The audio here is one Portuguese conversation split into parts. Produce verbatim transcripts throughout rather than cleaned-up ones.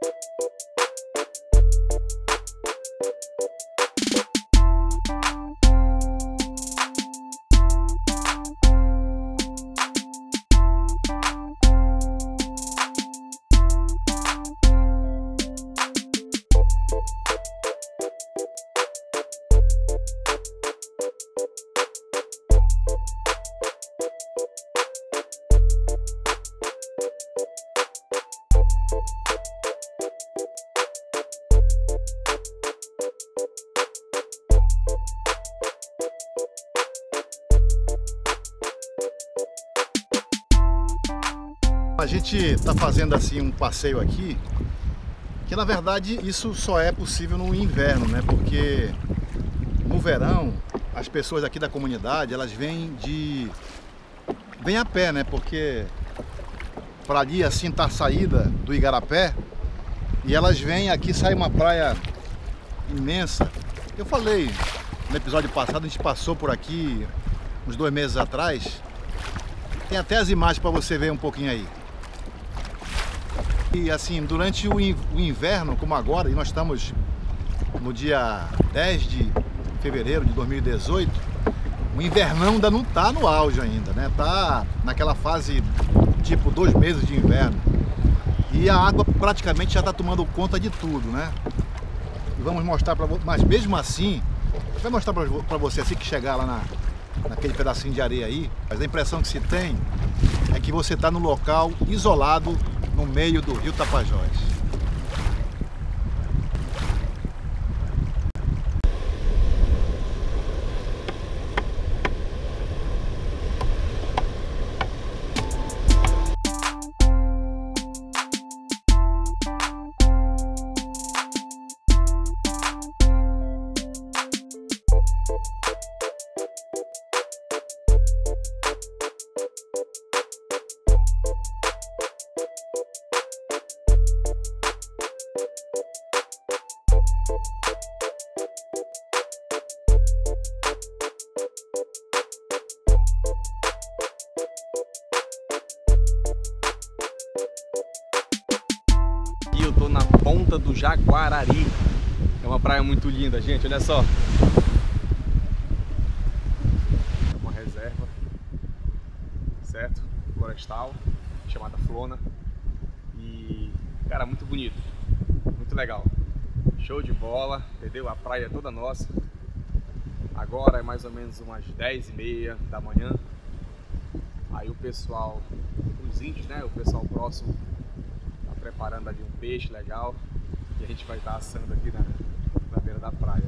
A gente está fazendo assim um passeio aqui, que na verdade isso só é possível no inverno, né? Porque no verão as pessoas aqui da comunidade, elas vêm de vêm a pé, né? Porque para ali assim tá a saída do Igarapé e elas vêm aqui, sai uma praia imensa. Eu falei no episódio passado, a gente passou por aqui uns dois meses atrás. Tem até as imagens para você ver um pouquinho aí. E assim, durante o inverno, como agora, e nós estamos no dia dez de fevereiro de dois mil e dezoito, o invernão ainda não está no auge ainda, né? Tá naquela fase tipo dois meses de inverno. E a água praticamente já está tomando conta de tudo, né? E vamos mostrar para vocês, mas mesmo assim, vai mostrar para você assim que chegar lá na, naquele pedacinho de areia aí, mas a impressão que se tem é que você está no local isolado no meio do rio Tapajós. E eu tô na ponta do Jaguarari. É uma praia muito linda, gente, olha só. É uma reserva, certo? Florestal, chamada Flona. E, cara, muito bonito, muito legal. Show de bola, entendeu? A praia é toda nossa. Agora é mais ou menos umas dez e meia da manhã. Aí o pessoal, os índios, né? O pessoal próximo tá preparando ali um peixe legal. E a gente vai estar assando aqui na, na beira da praia.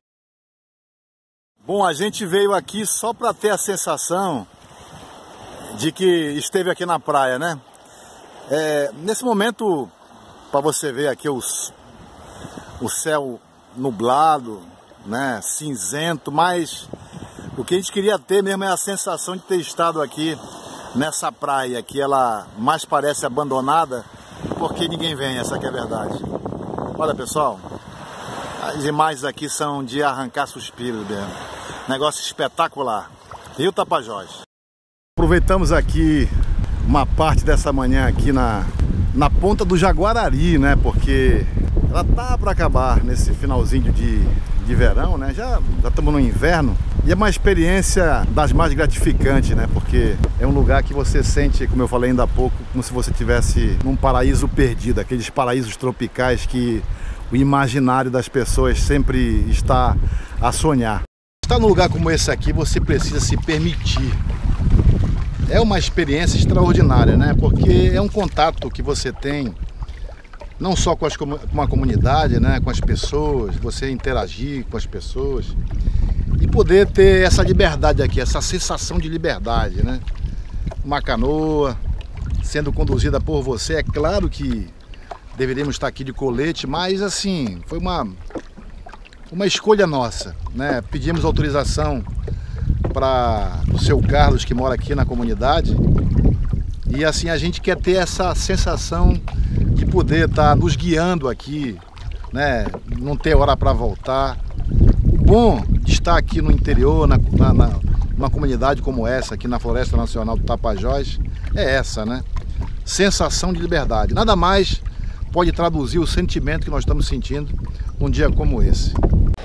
Bom, a gente veio aqui só para ter a sensação de que esteve aqui na praia, né? É, nesse momento, para você ver aqui os, o céu nublado, né, cinzento, mas o que a gente queria ter mesmo é a sensação de ter estado aqui nessa praia, que ela mais parece abandonada, porque ninguém vem, essa aqui é a verdade. Olha, pessoal, as imagens aqui são de arrancar suspiros mesmo. Negócio espetacular. Rio Tapajós. Aproveitamos aqui uma parte dessa manhã aqui na, na ponta do Jaguarari, né? Porque ela tá para acabar nesse finalzinho de, de verão, né? Já já estamos no inverno. E é uma experiência das mais gratificantes, né? Porque é um lugar que você sente, como eu falei ainda há pouco, como se você estivesse num paraíso perdido, aqueles paraísos tropicais que o imaginário das pessoas sempre está a sonhar. Estar num lugar como esse aqui, você precisa se permitir. É uma experiência extraordinária, né? Porque é um contato que você tem não só com, as, com a comunidade, né? Com as pessoas, você interagir com as pessoas e poder ter essa liberdade aqui, essa sensação de liberdade, né? Uma canoa sendo conduzida por você, é claro que deveríamos estar aqui de colete, mas assim, foi uma, uma escolha nossa, né? Pedimos autorização para o seu Carlos, que mora aqui na comunidade, e assim a gente quer ter essa sensação de poder estar nos guiando aqui, né? Não ter hora para voltar. O bom de estar aqui no interior, na, na, na, numa comunidade como essa, aqui na Floresta Nacional do Tapajós, é essa, né? Sensação de liberdade. Nada mais pode traduzir o sentimento que nós estamos sentindo num dia como esse.